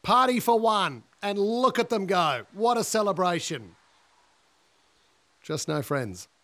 Party for one. And look at them go. What a celebration. Just no friends.